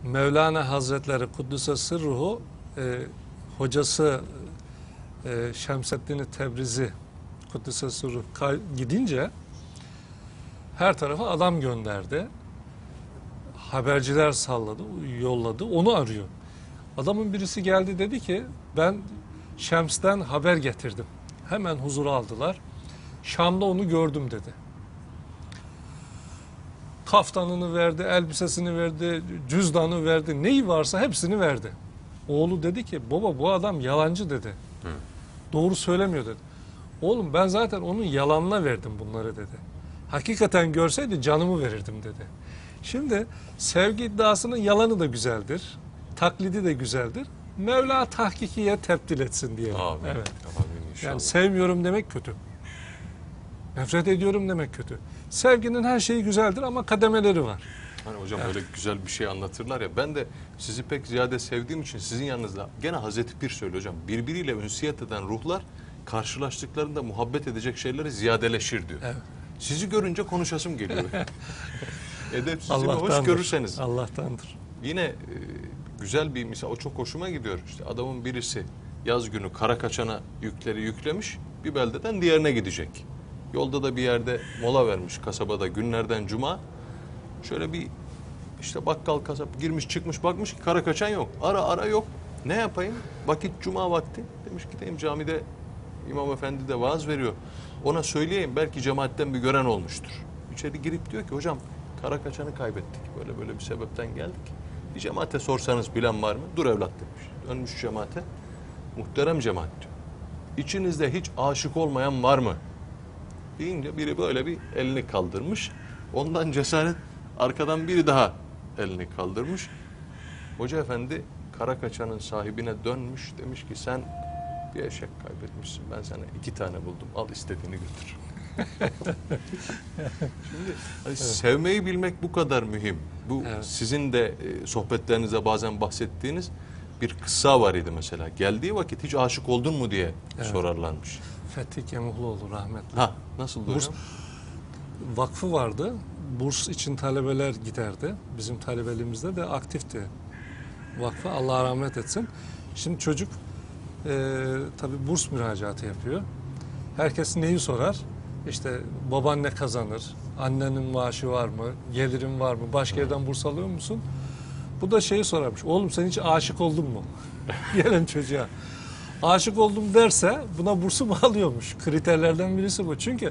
Mevlana Hazretleri Kuddüs'e sırruhu hocası Şemseddin Tebrizi Kuddüs'e sırruhu gidince her tarafa adam gönderdi. Haberciler salladı, yolladı. Onu arıyor. Adamın birisi geldi, dedi ki ben Şems'ten haber getirdim. Hemen huzura aldılar. Şam'da onu gördüm dedi. Kaftanını verdi, elbisesini verdi, cüzdanı verdi, neyi varsa hepsini verdi. Oğlu dedi ki baba bu adam yalancı dedi. Hı. Doğru söylemiyor dedi. Oğlum ben zaten onun yalanına verdim bunları dedi. Hakikaten görseydi canımı verirdim dedi. Şimdi sevgi iddiasının yalanı da güzeldir. Taklidi de güzeldir. Mevla tahkikiye tebdil etsin diye. Evet. Yani sevmiyorum demek kötü. Nefret ediyorum demek kötü. Sevginin her şeyi güzeldir ama kademeleri var. Hani hocam öyle güzel bir şey anlatırlar ya. Ben de sizi pek ziyade sevdiğim için sizin yanınızda gene Hazreti Pir söylüyor hocam. Birbiriyle ünsiyet eden ruhlar karşılaştıklarında muhabbet edecek şeyleri ziyadeleşir diyor. Evet. Sizi görünce konuşasım geliyor. Edepsizliğimi hoş görürseniz. Allah'tandır. Yine güzel bir misal. O çok hoşuma gidiyor. İşte adamın birisi yaz günü Karakaçan'a yükleri yüklemiş. Bir beldeden diğerine gidecek. Yolda da bir yerde mola vermiş kasabada günlerden cuma. Şöyle bir işte bakkal kasap girmiş çıkmış bakmış ki Karakaçan yok. Ara yok. Ne yapayım? Vakit cuma vakti. Demiş gideyim camide İmam Efendi de vaaz veriyor. Ona söyleyeyim belki cemaatten bir gören olmuştur. İçeri girip diyor ki hocam Karakaçan'ı kaybettik. Böyle bir sebepten geldik. Bir cemaate sorsanız bilen var mı? Dur evlat demiş. Dönmüş cemaate. Muhterem cemaat diyor. İçinizde hiç aşık olmayan var mı? Deyince biri böyle bir elini kaldırmış. Ondan cesaret arkadan biri daha elini kaldırmış. Hoca efendi Karakaçan'ın sahibine dönmüş. Demiş ki sen bir eşek kaybetmişsin. Ben sana 2 tane buldum. Al istediğini götür. Şimdi hani sevmeyi bilmek bu kadar mühim. Bu sizin de sohbetlerinizde bazen bahsettiğiniz bir kıssa var idi mesela. Geldiği vakit hiç aşık oldun mu diye sorarlarmış. Fethi Kemuhluoğlu rahmetli. Nasıl hocam? Vakfı vardı. Burs için talebeler giderdi. Bizim talebeliğimizde de aktifti vakfı. Allah rahmet etsin. Şimdi çocuk tabii burs müracaatı yapıyor. Herkes neyi sorar? İşte baban ne kazanır? Annenin maaşı var mı? Gelirin var mı? Başka yerden burs alıyor musun? Bu da şeyi sorarmış. Oğlum sen hiç aşık oldun mu? Gelen çocuğa. Aşık oldum derse buna bursu mu alıyormuş? Kriterlerden birisi bu. Çünkü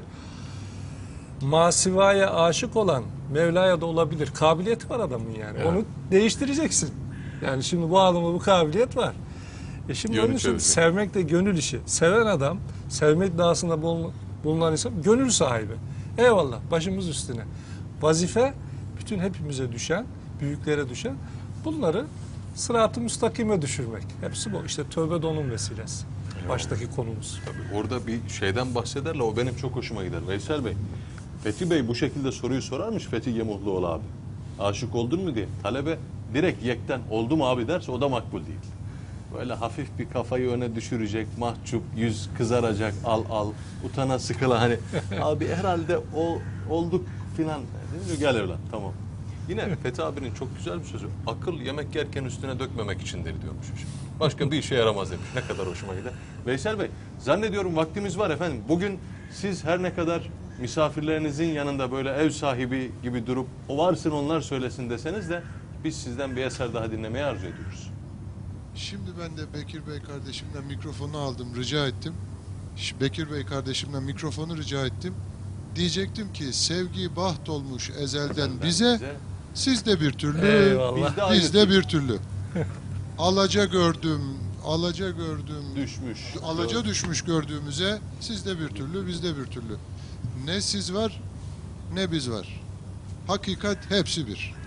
masivaya aşık olan Mevla'ya da olabilir. Kabiliyeti var adamın yani. Evet. Onu değiştireceksin. Yani şimdi bu adamda bu kabiliyet var. Şimdi onun için sevmek de gönül işi. Seven adam, sevmek iddiasında bulunan insan gönül sahibi. Eyvallah, başımız üstüne. Vazife bütün hepimize düşen, büyüklere düşen bunları sırat-ı müstakime düşürmek. Hepsi bu. İşte tövbe de onun vesilesi. Baştaki konumuz. Tabii orada bir şeyden bahsederler. O benim çok hoşuma gider. Veysel Bey, Fethi Bey bu şekilde soruyu sorarmış Fethi Gemuhluoğlu abi. Aşık oldun mu diye. Talebe direkt yekten oldu mu abi derse o da makbul değil. Böyle hafif bir kafayı öne düşürecek, mahcup, yüz kızaracak, al, utana sıkıla hani abi herhalde olduk filan. Gel evlat tamam. Yine Fethi abinin çok güzel bir sözü. Akıl yemek yerken üstüne dökmemek içindir diyormuş. Başka bir işe yaramaz demiş. Ne kadar hoşuma gider. Veysel Bey, zannediyorum vaktimiz var efendim. Bugün siz her ne kadar misafirlerinizin yanında böyle ev sahibi gibi durup o varsın onlar söylesin deseniz de biz sizden bir eser daha dinlemeyi arzu ediyoruz. Şimdi ben de Bekir Bey kardeşimden mikrofonu aldım, rica ettim. Bekir Bey kardeşimden mikrofonu rica ettim. Diyecektim ki sevgi baht olmuş ezelden bize, siz de bir türlü, biz de bir türlü. Alaca gördüm, düşmüş. Alaca düşmüş gördüğümüze, siz de bir türlü, biz de bir türlü. Ne siz var, ne biz var. Hakikat hepsi bir.